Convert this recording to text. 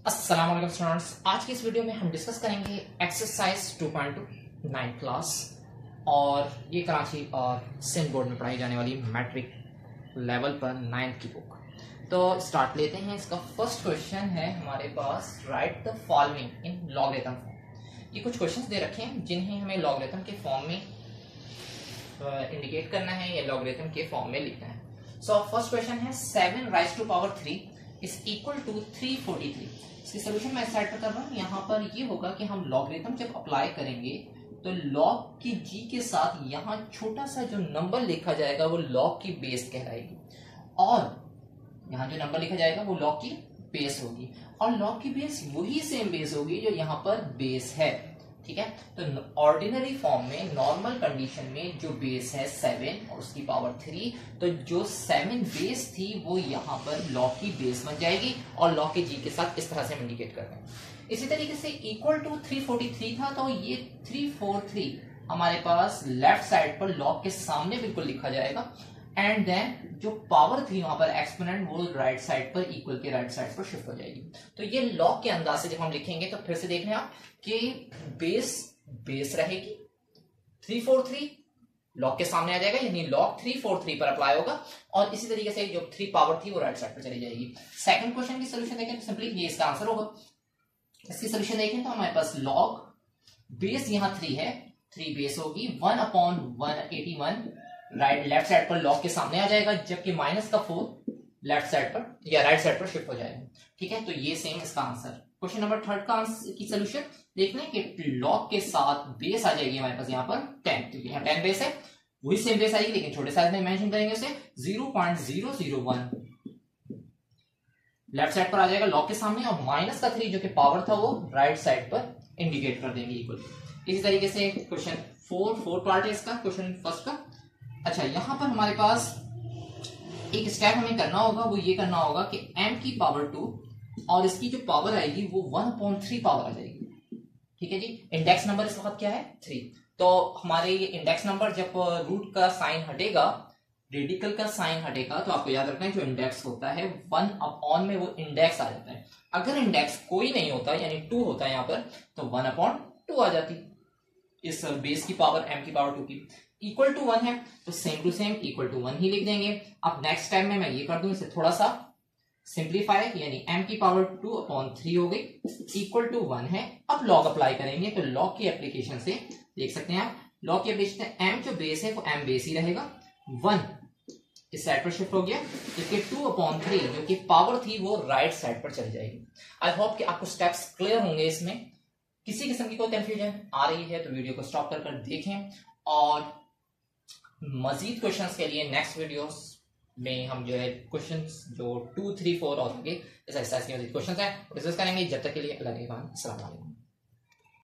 अस्सलाम वालेकुम स्टूडेंट्स, आज की इस वीडियो में हम डिस्कस करेंगे एक्सरसाइज 2.2 9th क्लास और ये कराची और सिंध बोर्ड में पढ़ाई जाने वाली मैट्रिक लेवल पर 9th की बुक। तो स्टार्ट लेते हैं। इसका फर्स्ट क्वेश्चन है हमारे पास, write the following in logarithm form. ये कुछ क्वेश्चंस दे रखे हैं जिन्हें हमें लॉगरिथम के फॉर्म में इंडिकेट करना है या लॉगरिथम के फॉर्म में लिखना है। सो फर्स्ट क्वेश्चन है 7 raise to power 3 is equal to 343। इसकी सोल्यूशन मैं इस साइड पर कर रहा हूँ। यहाँ पर ये होगा कि हम लॉगरिथम जब अप्लाई करेंगे तो लॉग की जी के साथ यहाँ छोटा सा जो नंबर लिखा जाएगा वो लॉग की बेस कहलाएगी, और यहाँ जो नंबर लिखा जाएगा वो लॉग की बेस होगी, और लॉग की बेस वही सेम बेस होगी जो यहाँ पर बेस है। ठीक है, तो ऑर्डिनरी फॉर्म में नॉर्मल कंडीशन में जो बेस है 7 और उसकी पावर 3, तो जो 7 बेस थी वो यहाँ पर लॉग की बेस बन जाएगी और लॉग के जी के साथ इस तरह से हम इंडिकेट करते हैं। इसी तरीके से इक्वल टू 343 था, तो ये 343 हमारे पास लेफ्ट साइड पर लॉग के सामने बिल्कुल लिखा जाएगा, एंड देन जो पावर थी वहां पर एक्सपोनेंट वो राइट साइड पर इक्वल के राइट साइड पर शिफ्ट हो जाएगी। तो ये लॉग के अंदाज से जब हम लिखेंगे तो फिर से देख रहे हैं आप कि बेस रहेगी 343, लॉग के सामने आ जाएगा, यानी लॉग 343 पर अप्लाई होगा, और इसी तरीके से जो 3 पावर थी वो राइट साइड पर चली जाएगी। सेकंड क्वेश्चन की सोल्यूशन देखें तो सिंपली ये इसका आंसर होगा। इसकी सोल्यूशन देखें तो हमारे पास लॉग बेस यहाँ 3 है, 3 बेस होगी 1/181 राइट लेफ्ट साइड पर लॉग के सामने आ जाएगा, जबकि माइनस का 4 लेफ्ट साइड पर या राइट साइड पर शिफ्ट हो जाएगा। ठीक है, तो ये सेम इसका आंसर। क्वेश्चन नंबर 3 का आंसर की सोल्यूशन देखना है कि लॉग के साथ बेस आ जाएगी हमारे पास यहाँ पर 10, क्योंकि यहाँ 10 बेस है, वही सेम बेस आएगी लेकिन छोटे साइज में मेंशन करेंगे उसे 0.001 लेफ्ट साइड पर आ जाएगा लॉग के सामने, और माइनस का 3 जो कि पावर था वो राइट साइड पर इंडिकेट कर देंगे इक्वल। इसी तरीके से क्वेश्चन 4 पार्ट है इसका, क्वेश्चन फर्स्ट का। अच्छा, यहां पर हमारे पास एक स्टेप हमें करना होगा, वो ये करना होगा कि m की पावर 2 और इसकी जो पावर आएगी वो 1/3 पावर आ जाएगी। ठीक है जी, इंडेक्स नंबर इस वक्त क्या है 3, तो हमारे ये इंडेक्स नंबर जब रूट का साइन हटेगा, रेडिकल का साइन हटेगा, तो आपको याद रखना है जो इंडेक्स होता है 1/, में वो इंडेक्स आ जाता है। अगर इंडेक्स कोई नहीं होता यानी 2 होता है यहाँ पर, तो 1/2 आ जाती इस बेस की पावर m की पावर 2 की। इक्वल टू 1 है तो same to same equal to 1 ही लिख देंगे। अब नेक्स्ट टाइम में मैं ये कर दूं इसे थोड़ा सा सिंप्लीफाई, यानी m की पावर 2/3 हो गई, इक्वल टू 1 है। अब लॉग अप्लाई करेंगे तो लॉग की एप्लीकेशन से देख सकते हैं आप, लॉग की एप्लीकेशन से m जो बेस है वो m बेस ही रहेगा, 1 इस साइड पर शिफ्ट हो गया, जबकि 2/3 जो कि पावर थी वो राइट साइड पर चली जाएगी। आई होप कि आपको स्टेप्स क्लियर होंगे। इसमें किसी किस्म की कोई कंफ्यूजन आ रही है तो वीडियो को स्टॉप कर देखें, और मजीद क्वेश्चंस के लिए नेक्स्ट वीडियोस में हम जो है क्वेश्चंस जो 2, 3, 4 और आगे इस एक्सरसाइज के मजीद क्वेश्चंस हैं डिस्कस करेंगे। जब तक के लिए अल्लाह के बाद, अस्सलाम वालेकुम।